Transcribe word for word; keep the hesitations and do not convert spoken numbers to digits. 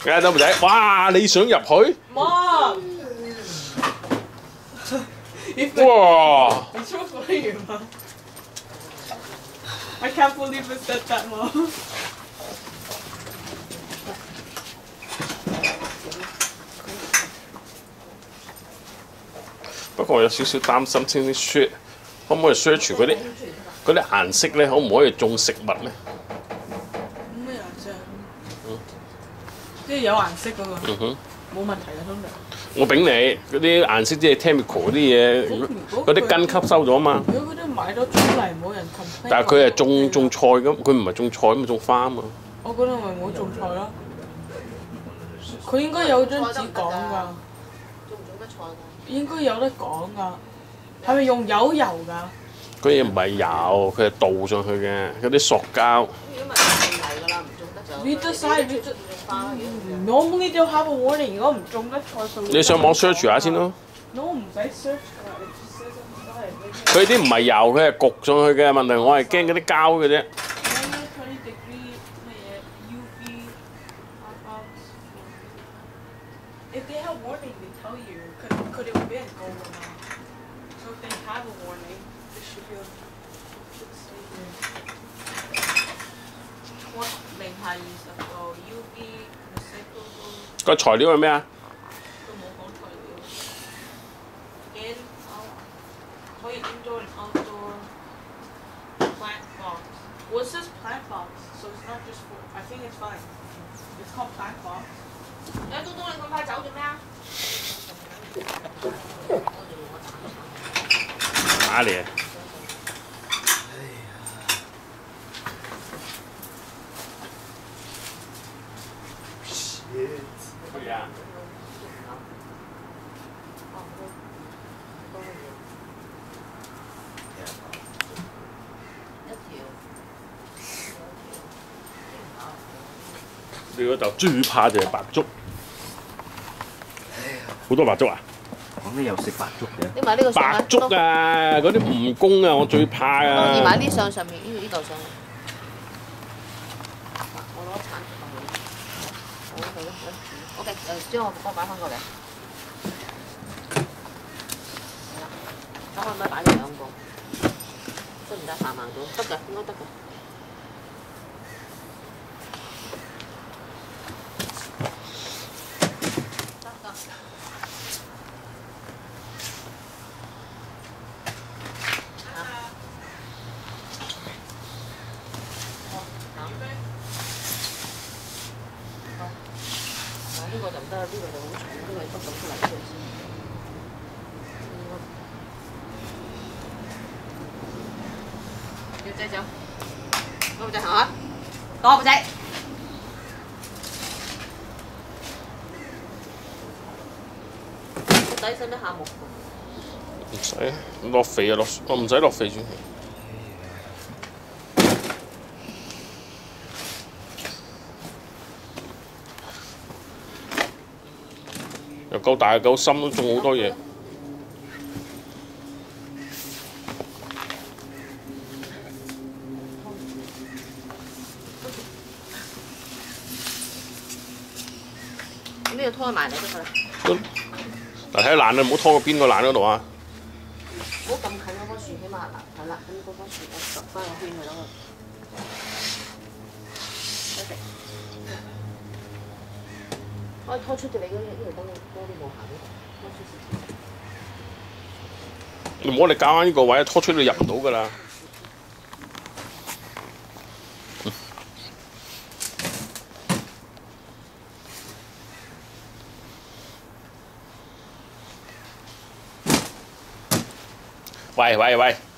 睇得唔仔？哇！你想入去？ Mom! 哇！ 你出鬼完嗎 I can't believe it said that, Mom. 不過我有少少擔心，先啲 search 可唔可以 search 嗰啲嗰啲顏色咧？可唔可以種食物咧？ 咩顏色？嗯，即係有顏色嗰個。 嗯哼， 冇問題嘅通常。我俾你嗰啲顏色即係 chemical 嗰啲嘢，嗰啲根吸收咗嘛。 如果嗰啲買咗出嚟冇人 complain。 但係佢係種種菜咁，佢唔係種菜咁，種花啊嘛。 我覺得咪冇種菜咯。佢應該有張紙講㗎。種唔種得菜㗎？應該有得講㗎。係咪用油油㗎？ 嗰嘢唔係油，佢係倒上去嘅，嗰啲塑膠。 如果咪係㗎啦，唔種得就。 read 得曬，read 得花。Normally they'll have a warning，如果唔種得菜佢。 你上網 search 下先咯。 No， 唔使 search 㗎。 佢啲唔係油，佢係焗上去嘅問題，我係驚嗰啲膠嘅啫。 If they have warning, they tell you. 佢佢哋會俾人告㗎嘛。So if they have a warning, they should be should stay here. 零下二十度 U V recyclable。 個材料係咩啊？ 都冇講材料。In out 可以 indoor and outdoor plant box. Well, it says plant box, so it's not just for. I think it's fine. It's called plant box. 有東東，你咁快走做咩啊？ 打你啊！乜嘢啊？你嗰度最怕就係白粥。好多白粥啊！ 講你又食白粥嘅？ 你買呢個上白粥啊，嗰啲蜈蚣啊，我最怕啊！ 你買呢上上面呢呢度上。我攞橙同埋好好好 ，OK， 誒將我幫我擺翻過嚟。係啦，咁我咪擺咗兩個，得唔得？行行到得嘅，應該得嘅。呢個就唔得啦，呢個就好重，呢個係不咁出嚟嘅先。要仔走，攞部仔行下，攞部仔。個底使唔使下木？ 唔使，落肥啊落，我唔使落肥住。又夠大又夠深，都種好多嘢。 咁呢度拖埋嚟得㗎啦。 嗱，睇爛啊！唔好拖過邊個爛嗰度啊！ 唔好咁近嗰棵樹，起碼嗱係啦，咁嗰棵樹我揼翻個圈佢咯。一直。可以拖出條你嗰呢條燈多啲冇行呢度，拖出少少。 你唔好你夾硬呢個位，拖出你入唔到㗎啦。喂喂喂！